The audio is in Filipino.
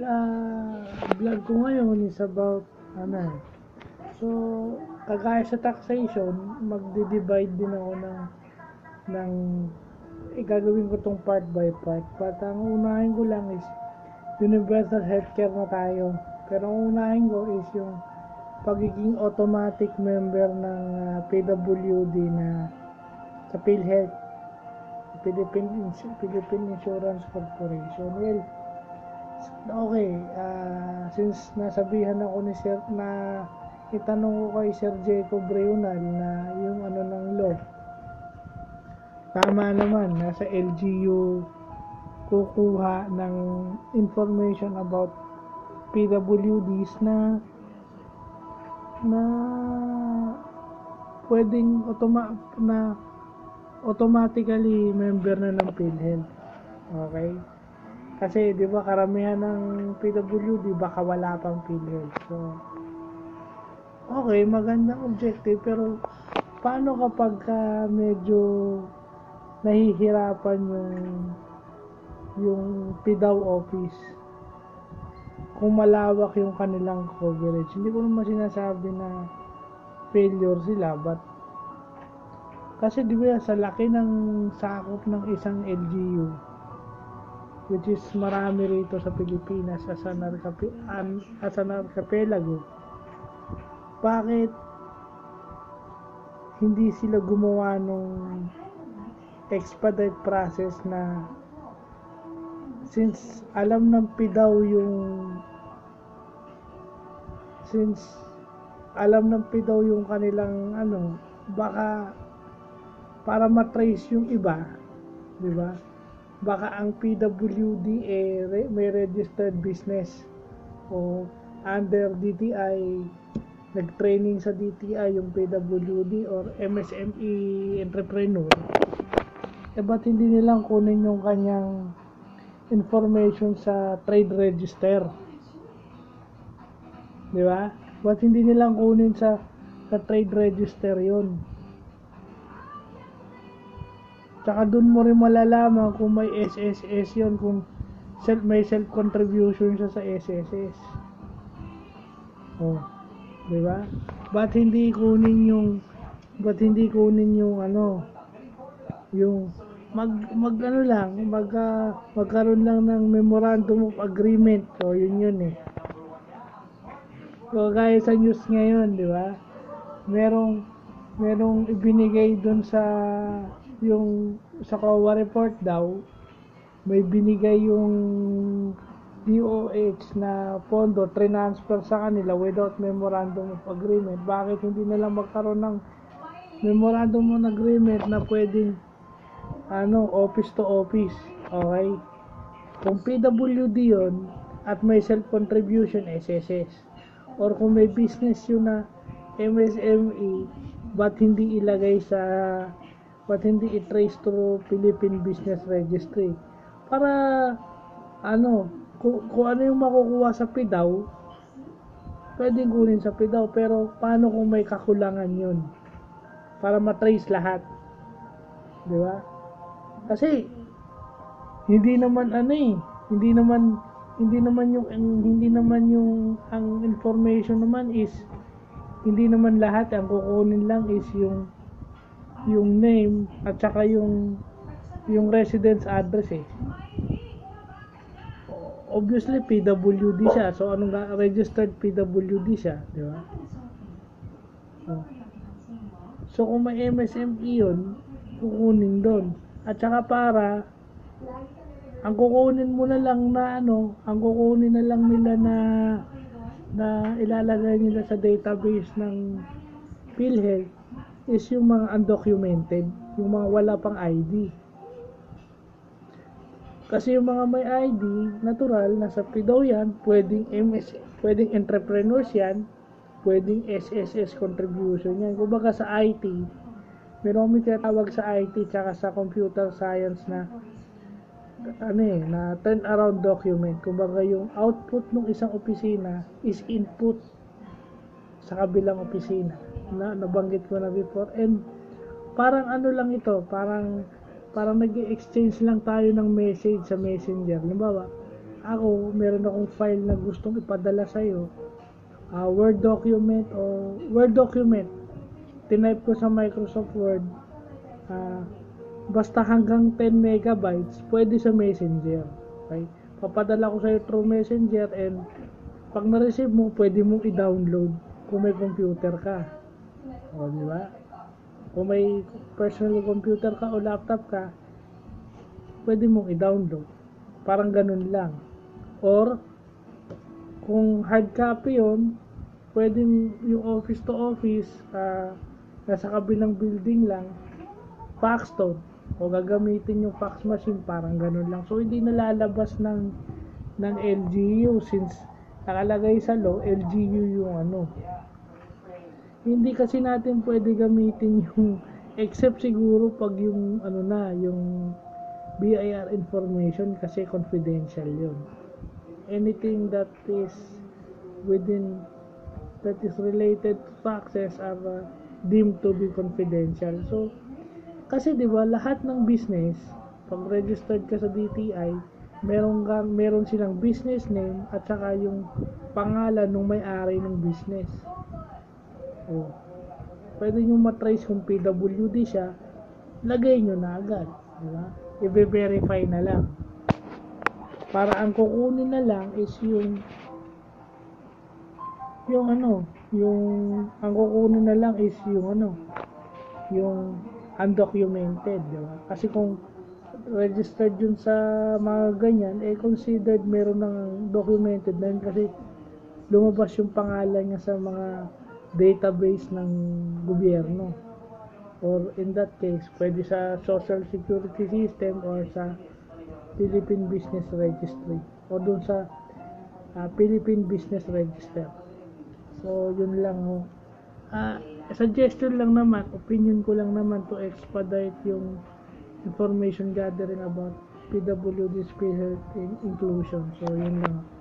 vlog ko ngayon is about, so, kagaya sa taxation, magdi-divide din ako ng gagawin ko tong part by part. But ang unahin ko lang is universal healthcare na tayo. Pero ang unahin ko is yung pagiging automatic member ng PWD na sa PhilHealth, Philippine Insurance Corporation. Well, okay, since nasabihan ako ni Sir na itanong ko kay Sir Jacob Reunal na yung ng law, tama naman, nasa LGU kukuha ng information about PWDs na pwedeng automatically member na ng PhilHealth. Okay? Kasi, di ba, karamihan ng PWD, baka wala pang PhilHealth. So, okay, magandang objective, pero paano kapag medyo nahihirapan yung PDAW office? Kung malawak yung kanilang coverage. Hindi ko naman sinasabi na failure sila, but kasi di ba sa laki ng sakop ng isang LGU, which is marami rito sa Pilipinas as an archipelago, bakit hindi sila gumawa nung expedite process na since alam ng PDAW yung kanilang baka para matrace yung iba, di ba? Baka ang PWD may registered business o under DTI, nag-training sa DTI yung PWD or MSME entrepreneur. Ba't hindi nilang kunin yung kanyang information sa trade register? Di ba? Ba't hindi nilang kunin sa trade register yon? Tsaka dun mo rin malalaman kung may SSS yon, kung may self-contribution siya sa SSS. Oh, di ba? Ba't hindi kunin yung magkaroon lang ng memorandum of agreement. So, yun eh. So, gaya sa news ngayon, di ba? Merong ibinigay doon sa COA report daw, may binigay yung DOH na pondo, transfer sa kanila without memorandum of agreement. Bakit hindi nila magkaroon ng memorandum of agreement na pwedeng office to office? Okay? Kung PWD yun at may self-contribution, SSS. Or kung may business yun na MSME, ba't hindi i-trace through Philippine Business Registry? Para kung ano yung makukuha sa PDAW, pwedeng kunin sa PDAW, pero paano kung may kakulangan yun? Para matrace lahat. Di ba? Kasi hindi naman yung ang information naman is hindi naman lahat, ang kukunin lang is yung name at saka yung residence address eh. Obviously PWD siya, so registered PWD siya, di ba? So kung may MSME yun, kukunin doon. At saka ang kukunin na lang nila na ilalagay nila sa database ng PhilHealth is yung mga undocumented, yung mga wala pang ID. Kasi yung mga may ID, natural, nasa PDAW yan, pwedeng entrepreneurs yan, pwedeng SSS contribution yan. Kumbaga sa IT, meron may tinatawag sa IT tsaka sa computer science na turnaround document. Kumbaga yung output ng isang opisina is input sa kabilang opisina. Nabanggit ko na before. And parang lang ito, parang nag-exchange lang tayo ng message sa messenger. Halimbawa, ako, meron akong file na gustong ipadala sa'yo, Word document o Word document, tinype ko sa Microsoft Word, basta hanggang 10 megabytes, pwede sa Messenger. Okay? Papadala ko sa'yo through Messenger, and pag na-receive mo, pwede mong i-download kung may computer ka. O, di ba? Kung may personal computer ka o laptop ka, pwede mong i-download. Parang ganun lang. Or, kung hard copy yun, pwedeng yung office to office, nasa kabilang building lang, fax to, o gagamitin yung fax machine, parang ganun lang. So, hindi nalalabas ng LGU, since nakalagay sa law, LGU yung ano. Hindi kasi natin pwede gamitin yung, except siguro pag yung ano na, yung BIR information, kasi confidential yun. Anything that is within, that is related to faxes are deemed to be confidential. So, kasi 'di ba, lahat ng business, pag registered ka sa DTI, meron silang business name at saka yung pangalan ng may-ari ng business. Oh. Pwede nyo matrace kung PWD siya, lagay nyo na agad, 'di ba? I-verify na lang. Para ang kukunin na lang is yung ang kukunin na lang is yung undocumented, di ba? Kasi kung registered yun sa mga ganyan, considered meron ng documented na yun, kasi lumabas yung pangalan niya sa mga database ng gobyerno, or in that case, pwede sa Social Security System or sa Philippine Business Registry o dun sa Philippine Business Register. So, yun lang. Suggestion lang naman, opinion ko lang naman to expedite yung information gathering about PWD Spirit Inclusion. So, yun lang.